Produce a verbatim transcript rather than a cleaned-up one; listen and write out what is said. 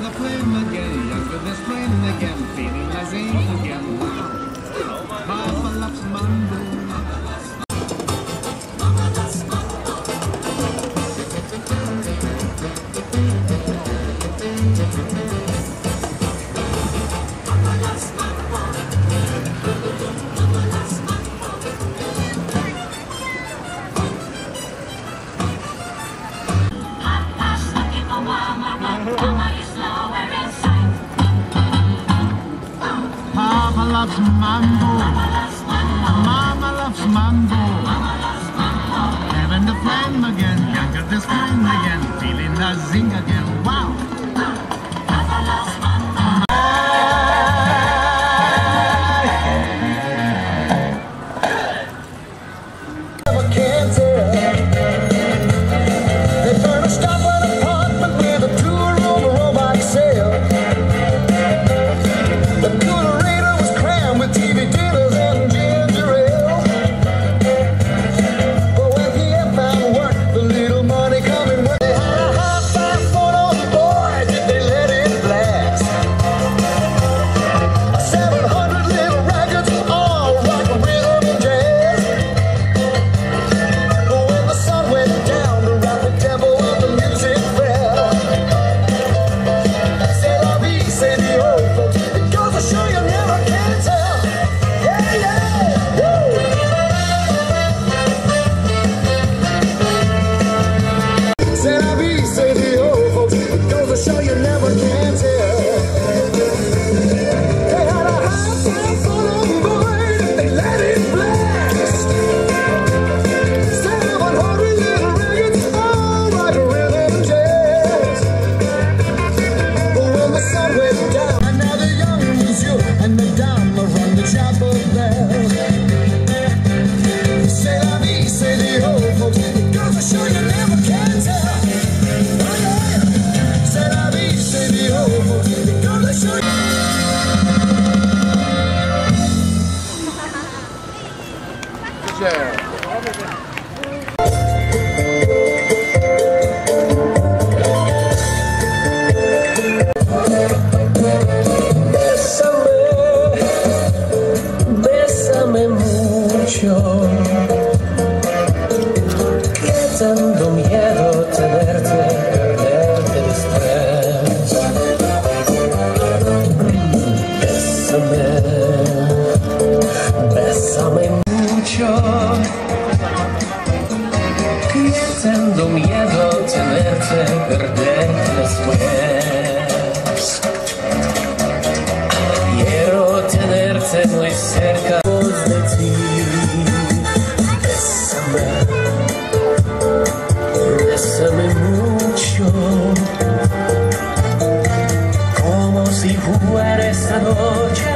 the flame again, younger than spring again, feeling like zinc again. Wow, Papa loves mambo. Papa loves mambo. Mama loves mambo. Having the flame again, younger than spring again, feeling the zing again. Wow. Papa loves mambo. Never can tell. They furnished up an apartment with a two-room robot sale. The coolerator was crammed with T V dinners and ginger ale. But when he had found work, the little money coming work. They had a high-five photo, boy, did they let it blast. Seven hundred little records, all rock, rhythm, and jazz. But when the sun went down, the rapid tempo of the music fell. C'est la vie, say the old folks. It goes to show you never can tell. Yeah, yeah, woo. C'est la vie, say the old folks. It goes to show you never can tell. They had a high-five photo, boy, they let it blast. Seven hundred little records, all like a rhythm and jazz. But when the sun went down, and now the young monsieur and madame are rung the chapel bell. C'est la vie, say the old folks. It goes to show you never can tell. Oh yeah. C'est la vie, say the old folks. It goes to show you. Bésame, bésame mucho, que tanto miedo tenerte, perderte después. Bésame, bésame mucho, que tanto miedo tenerte, perderte después. Quiero tenerte muy cerca de ti. Bésame, bésame mucho, como si fuera esta noche